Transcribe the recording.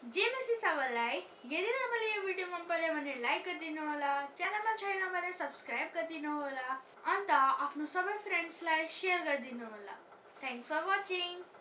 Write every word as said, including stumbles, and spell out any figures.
जे मेसी सबैलाई यदि तपाईले यो भिडियो मन पर्यो भने लाइक गरिदिनु होला, च्यानलमा छैन भने सब्स्क्राइब गरिदिनु होला, अन्त आफ्नो सबै फ्रेन्ड्सलाई शेयर गरिदिनु होला। Thanks for watching.